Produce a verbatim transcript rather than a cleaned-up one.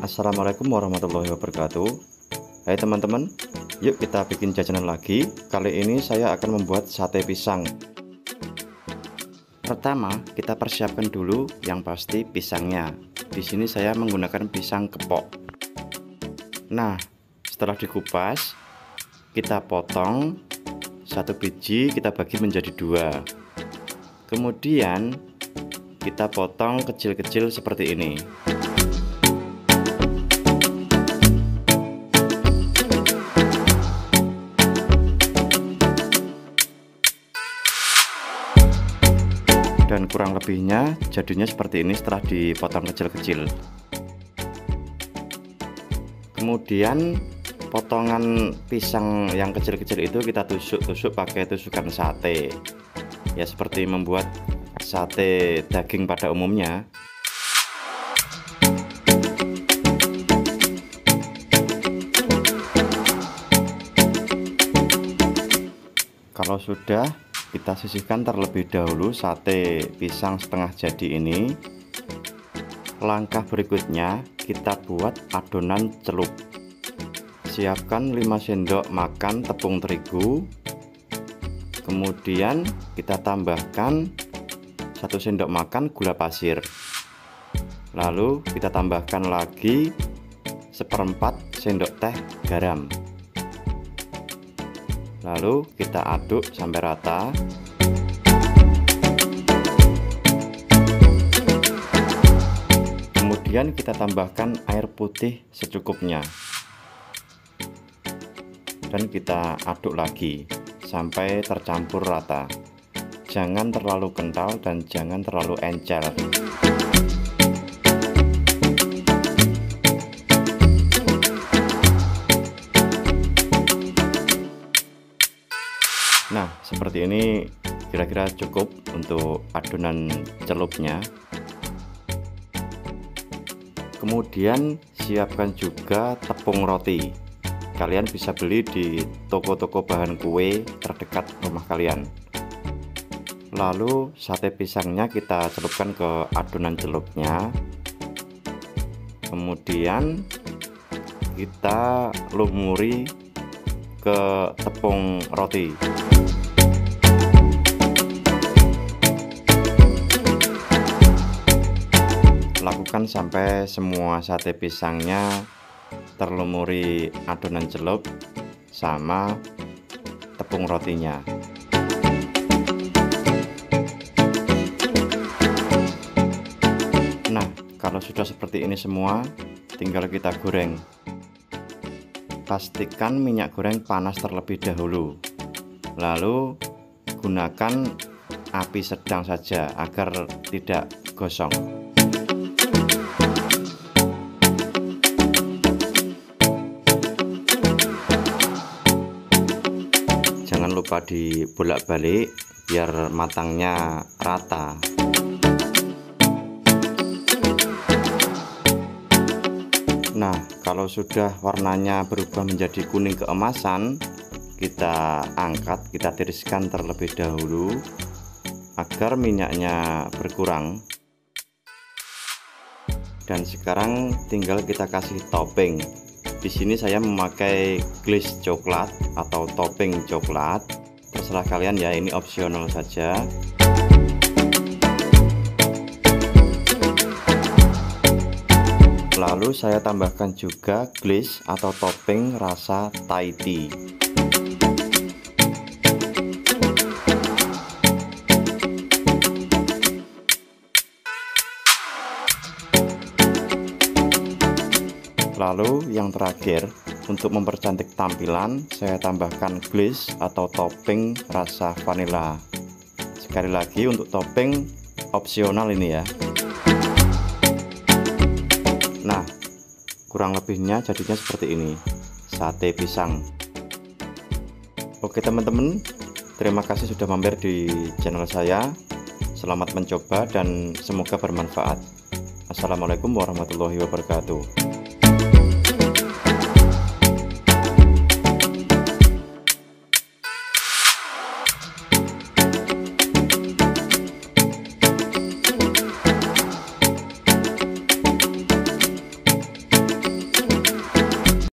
Assalamualaikum warahmatullahi wabarakatuh. Hai teman-teman, yuk kita bikin jajanan lagi. Kali ini saya akan membuat sate pisang. Pertama, kita persiapkan dulu yang pasti pisangnya. Di sini saya menggunakan pisang kepok. Nah, setelah dikupas, kita potong satu biji, kita bagi menjadi dua. Kemudian kita potong kecil-kecil seperti ini. Dan kurang lebihnya jadinya seperti ini setelah dipotong kecil-kecil. Kemudian potongan pisang yang kecil-kecil itu kita tusuk-tusuk pakai tusukan sate, ya seperti membuat sate daging pada umumnya. Kalau sudah, kita sisihkan terlebih dahulu sate pisang setengah jadi ini. Langkah berikutnya kita buat adonan celup. Siapkan lima sendok makan tepung terigu. Kemudian kita tambahkan satu sendok makan gula pasir. Lalu kita tambahkan lagi seperempat sendok teh garam. Lalu kita aduk sampai rata. Kemudian kita tambahkan air putih secukupnya. Dan kita aduk lagi sampai tercampur rata. Jangan terlalu kental dan jangan terlalu encer. Nah, seperti ini kira-kira cukup untuk adonan celupnya. Kemudian siapkan juga tepung roti. Kalian bisa beli di toko-toko bahan kue terdekat rumah kalian. Lalu sate pisangnya kita celupkan ke adonan celupnya. Kemudian kita lumuri ke tepung roti. Lakukan sampai semua sate pisangnya terlumuri adonan celup sama tepung rotinya. Nah, kalau sudah seperti ini semua, tinggal kita goreng. Pastikan minyak goreng panas terlebih dahulu. Lalu gunakan api sedang saja agar tidak gosong. Jangan lupa dibolak-balik biar matangnya rata. Nah, kalau sudah warnanya berubah menjadi kuning keemasan, kita angkat, kita tiriskan terlebih dahulu agar minyaknya berkurang. Dan sekarang tinggal kita kasih topping. Di sini saya memakai glaze coklat atau topping coklat. Terserah kalian ya, ini opsional saja. Lalu saya tambahkan juga glaze atau topping rasa Thai tea. Lalu yang terakhir, untuk mempercantik tampilan, saya tambahkan glaze atau topping rasa vanilla. Sekali lagi, untuk topping opsional ini ya. Nah, kurang lebihnya jadinya seperti ini, sate pisang. Oke teman-teman, terima kasih sudah mampir di channel saya. Selamat mencoba dan semoga bermanfaat. Assalamualaikum warahmatullahi wabarakatuh.